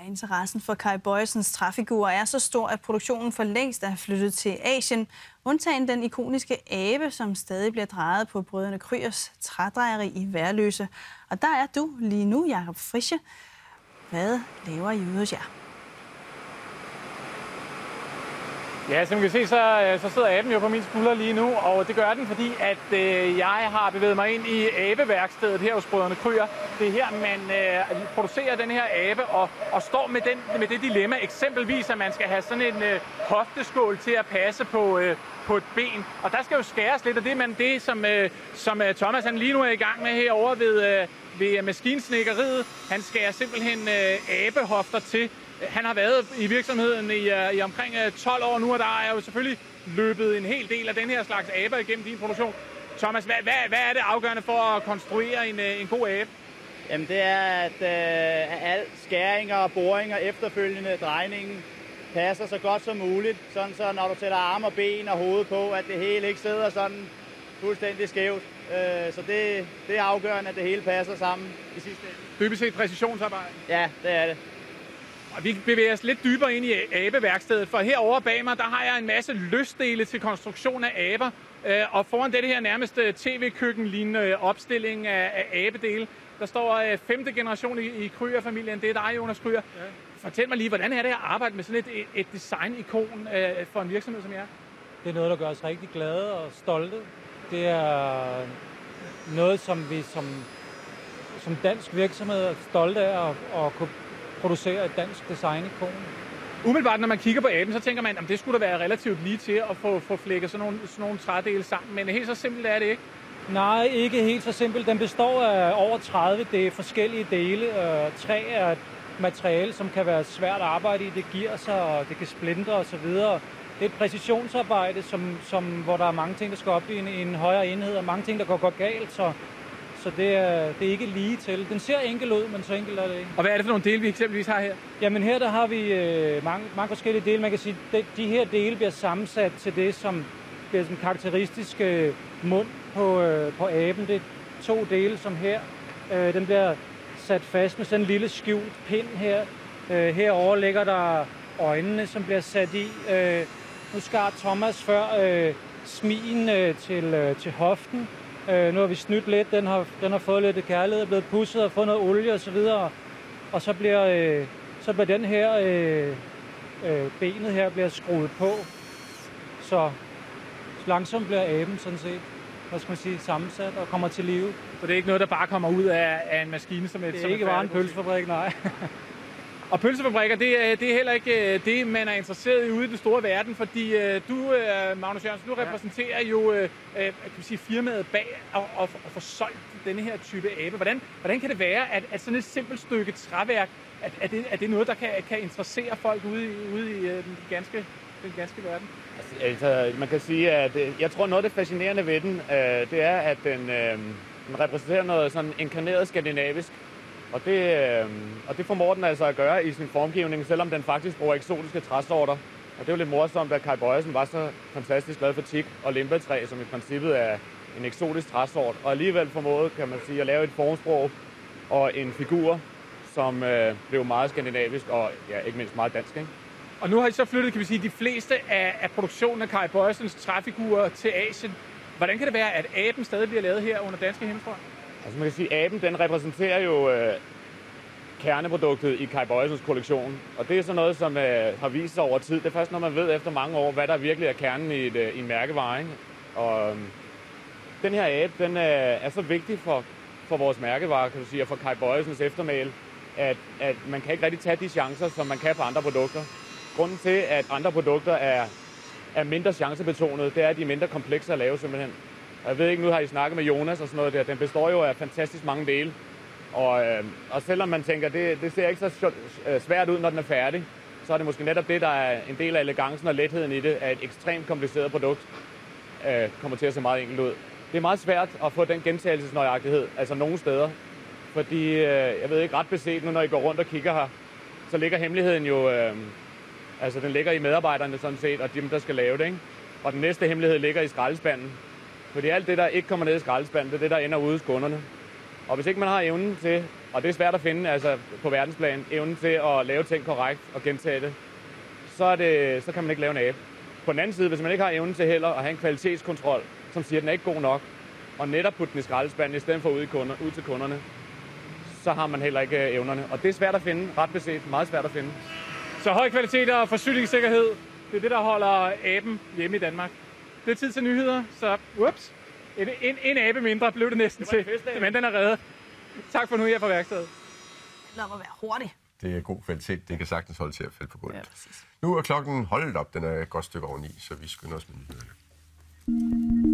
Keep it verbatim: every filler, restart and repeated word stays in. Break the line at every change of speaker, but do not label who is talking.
interessen for Kay Bojsens træfigurer er så stor, at produktionen for længst er flyttet til Asien. Undtagen den ikoniske abe, som stadig bliver drejet på Brødrene Krygers trædrejeri i Værløse. Og der er du lige nu, Jakob Frische. Hvad laver I ude hos jer?
Ja, som I kan se, så, så sidder aben jo på min skulder lige nu, og det gør den, fordi at øh, jeg har bevæget mig ind i abeværkstedet her hos Brødrene Krüger. Det er her, man øh, producerer den her abe, og, og står med, den, med det dilemma, eksempelvis, at man skal have sådan en øh, hofteskål til at passe på, øh, på et ben. Og der skal jo skæres lidt, og det er man det, som, øh, som øh, Thomas han lige nu er i gang med herovre ved, øh, ved maskinsnedkeriet. Han skærer simpelthen øh, abehofter til. Han har været i virksomheden i, i omkring tolv år nu, og der er jo selvfølgelig løbet en hel del af den her slags aber igennem din produktion. Thomas, hvad, hvad, hvad er det afgørende for at konstruere en, en god abe?
Jamen det er, at øh, al skæringer og boringer efterfølgende drejningen passer så godt som muligt. Sådan så når du sætter arme og ben og hoved på, at det hele ikke sidder sådan fuldstændig skævt. Øh, så det, det er afgørende, at det hele passer sammen i sidste ende.
Dybest set præcisionsarbejde?
Ja, det er det.
Og vi bevæger os lidt dybere ind i abeværkstedet, for herovre bag mig, der har jeg en masse løsdele til konstruktion af aber. Og foran dette her nærmest tv-køkken-lignende opstilling af abedele, der står femte generation i Krüger-familien. Det er dig, Jonas Krüger. Ja. Fortæl mig lige, hvordan er det at arbejde med sådan et, et design-ikon for en virksomhed som jer?
Det er noget, der gør os rigtig glade og stolte. Det er noget, som vi som, som dansk virksomhed er stolte af at, at kunne producere et dansk design-ikon.
Umiddelbart, når man kigger på aben, så tænker man, at det skulle da være relativt lige til at få, få flækket sådan nogle, sådan nogle trædele sammen. Men helt så simpelt er det ikke?
Nej, ikke helt så simpelt. Den består af over tredive det forskellige dele. Træ er et materiale, som kan være svært at arbejde i. Det giver sig, og det kan splinte osv. Det er et præcisionsarbejde, som, som, hvor der er mange ting, der skal op i en, en højere enhed, og mange ting, der går godt galt. Så Så det er, det er ikke lige til. Den ser enkel ud, men så enkelt er det ikke.
Og hvad er det for nogle dele, vi eksempelvis har her?
Jamen her der har vi øh, mange, mange forskellige dele. Man kan sige, at de, de her dele bliver sammensat til det, som bliver den karakteristiske mund på, øh, på aben. Det er to dele, som her. Øh, den bliver sat fast med sådan en lille skjult pind her. Øh, herover ligger der øjnene, som bliver sat i. Øh, nu skar Thomas før øh, smigen øh, til, øh, til hoften. Uh, nu har vi snydt lidt, den har, den har fået lidt kærlighed, er blevet pudset og fået noget olie og så videre. Og så bliver, uh, så bliver den her, uh, uh, benet her bliver skruet på. Så langsomt bliver aben sådan set, hvad skal man sige, sammensat og kommer til live.
Så det er ikke noget, der bare kommer ud af, af en maskine som et...
Det er
som
ikke bare en pølsefabrik, nej.
Og pølsefabrikker, det er, det er heller ikke det, man er interesseret i ude i den store verden, fordi du, Magnus Jørgensen, du repræsenterer jo kan man sige, firmaet bag at, at, at få solgt denne her type abe. Hvordan, hvordan kan det være, at, at sådan et simpelt stykke træværk, at, at, det, at det er noget, der kan, kan interessere folk ude i, ude i den, ganske, den ganske verden?
Altså, man kan sige, at jeg tror, noget af det fascinerende ved den, det er, at den, den repræsenterer noget sådan inkarneret skandinavisk. Og det, øh, og det formår den altså at gøre i sin formgivning, selvom den faktisk bruger eksotiske træsorter. Og det er jo lidt morsomt, at Kay Bojsen var så fantastisk glad for teak og limbetræ, som i princippet er en eksotisk træsort. Og alligevel formåede, kan man sige, at lave et formsprog og en figur, som øh, blev meget skandinavisk og ja, ikke mindst meget dansk. Ikke?
Og nu har I så flyttet, kan vi sige, de fleste af, af produktionen af Kay Bojsens træfigurer til Asien. Hvordan kan det være, at aben stadig bliver lavet her under danske himmelstrøm?
Altså man kan sige, at aben den repræsenterer jo øh, kerneproduktet i Kay Bojsens kollektion. Og det er sådan noget, som øh, har vist sig over tid. Det er først, når man ved efter mange år, hvad der virkelig er kernen i, et, øh, i en mærkevare. Ikke? Og øh, den her abe, den øh, er så vigtig for, for vores mærkevare, kan du sige, og for Kay Bojsens eftermæle, at, at man kan ikke rigtig tage de chancer, som man kan på andre produkter. Grunden til, at andre produkter er, er mindre chancebetonede, det er, at de er mindre komplekse at lave simpelthen. Jeg ved ikke, nu har I snakket med Jonas og sådan noget der. Den består jo af fantastisk mange dele. Og, øh, og selvom man tænker, det, det ser ikke så svært ud, når den er færdig, så er det måske netop det, der er en del af elegancen og letheden i det, at et ekstremt kompliceret produkt øh, kommer til at se meget enkelt ud. Det er meget svært at få den gentagelsesnøjagtighed, altså nogle steder. Fordi, øh, jeg ved ikke ret beset nu, når I går rundt og kigger her, så ligger hemmeligheden jo, øh, altså den ligger i medarbejderne sådan set, og dem, der skal lave det, ikke? Og den næste hemmelighed ligger i skraldespanden. Fordi alt det, der ikke kommer ned i skraldespanden, det er det, der ender ude i skunderne. Og hvis ikke man har evnen til, og det er svært at finde altså på verdensplan, evnen til at lave ting korrekt og gentage det, så, er det, så kan man ikke lave en abe. På den anden side, hvis man ikke har evnen til heller at have en kvalitetskontrol, som siger, at den er ikke god nok, og netop putte den i skraldespanden i stedet for ud, i kunder, ud til kunderne, så har man heller ikke evnerne. Og det er svært at finde, ret beset, meget svært at finde.
Så høj kvalitet og forsyningssikkerhed, det er det, der holder aben hjemme i Danmark. Det er tid til nyheder, så ups, en, en, en abe mindre blev det næsten det til, men den er reddet. Tak for nu her fra værkstedet.
Lad mig være hurtig.
Det er god kvalitet. Det kan sagtens holde til at falde på gulvet.
Ja,
nu er klokken holdt op. Den er et godt stykke over ni, så vi skynder os med nyhederne.